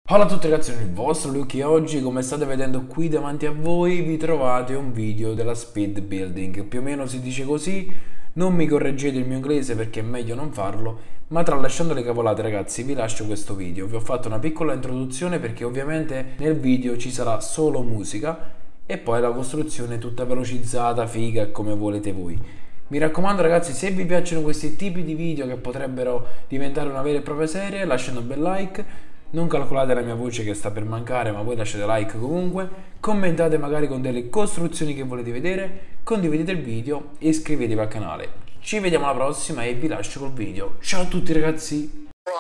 Ciao a tutti ragazzi, sono il vostro Lucky e oggi, come state vedendo qui davanti a voi, vi trovate un video della speed building. Più o meno si dice così, non mi correggete il mio inglese perché è meglio non farlo, ma tralasciando le cavolate ragazzi vi lascio questo video. Vi ho fatto una piccola introduzione perché ovviamente nel video ci sarà solo musica e poi la costruzione tutta velocizzata, figa, come volete voi. Mi raccomando ragazzi, se vi piacciono questi tipi di video che potrebbero diventare una vera e propria serie, lasciate un bel like. Non calcolate la mia voce che sta per mancare, ma voi lasciate like comunque, commentate magari con delle costruzioni che volete vedere, condividete il video e iscrivetevi al canale. Ci vediamo alla prossima e vi lascio col video. Ciao a tutti ragazzi!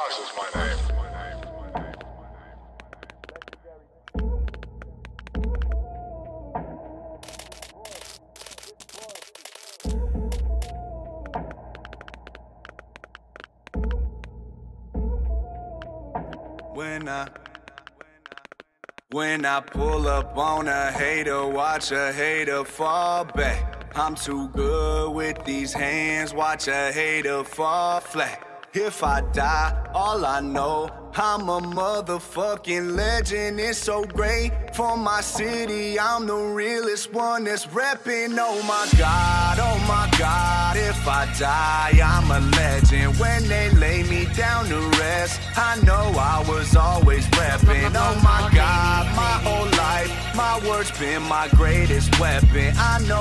When I pull up on a hater, watch a hater fall back. I'm too good with these hands, watch a hater fall flat. If I die, all I know, I'm a motherfucking legend. It's so great for my city, I'm the realest one that's reppin'. Oh my God, if I die, I'm a legend. When they lay me down to rest, I know I was always reppin'. Oh my God, my whole life, my words been my greatest weapon. I know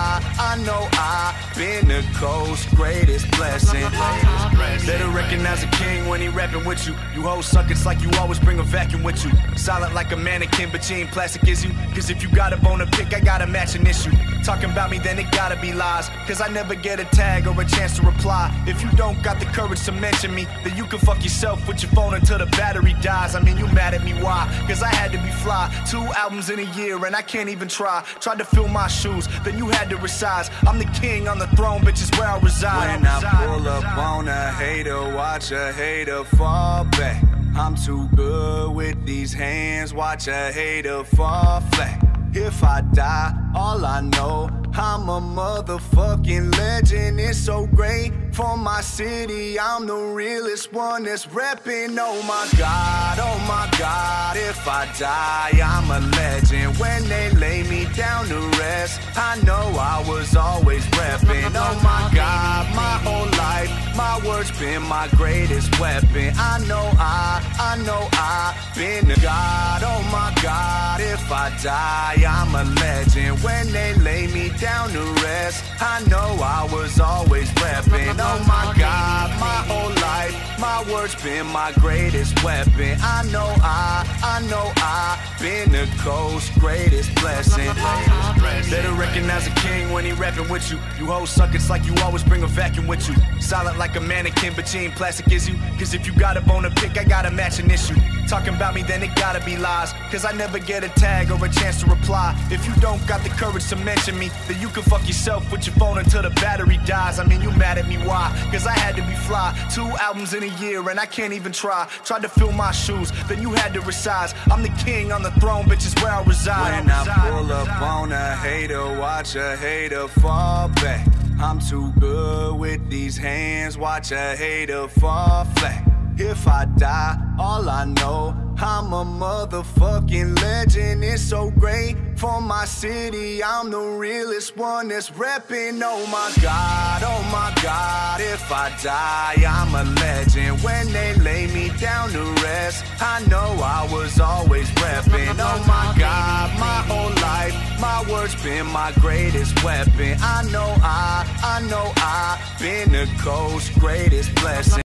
I've been the coast's greatest blessing. Better recognize a king when he rapping with you. You hoes suck, it's like you always bring a vacuum with you. Solid like a mannequin, but you ain't plastic, is you? Cause if you got a bone to pick, I got a matching issue. Talking about me, then it gotta be lies. Cause I never get a tag or a chance to reply. If you don't got the courage to mention me, then you can fuck yourself with your phone until the battery dies. I mean, you mad at me, why? Cause I had to be fly. 2 albums in a year and I can't even try. Tried to fill my shoes, then you had to resize. I'm the king on the throne, bitch, is where I reside. When I pull up on a hater, watch a hater fall back. I'm too good with these hands, watch a hater fall flat. If I die, all I know, I'm a motherfucking legend. It's so great for my city, I'm the realest one that's reppin'. Oh my God, if I die, I'm a legend. When they lay me down to rest, I know I was always reppin'. Oh my God, my whole life, my words been my greatest weapon. I know I've been the God. Oh my God, if I die, I'm a legend. When they lay me down to rest, I know I was always reppin'. Oh my God, my whole life, my words been my greatest weapon. I know I've been the coast's greatest blessing. Better recognize a king when he rapping with you. You hoes suck, it's like you always bring a vacuum with you. Solid like a mannequin, but you ain't plastic, is you? Cause if you got a bone to pick, I got a matching issue. Talking about me, then it gotta be lies. Cause I never get a tag or a chance to reply. If you don't got the courage to mention me, then you can fuck yourself with your phone until the battery dies. I mean, you mad at me, why? Cause I had to be fly. 2 albums in a year and I can't even try. Tried to fill my shoes, then you had to resize. I'm the king on the throne, bitch, is where I reside. When I pull up on a hater, watch a hater fall back. I'm too good with these hands, watch a hater fall flat. If I die, all I know, I'm a motherfucking legend. It's so great for my city, I'm the realest one that's reppin'. Oh my God, if I die, I'm a legend. When they lay me down to rest, I know I was always reppin'. Oh my God, my whole life, my words been my greatest weapon. I know I've been the coast's greatest blessing.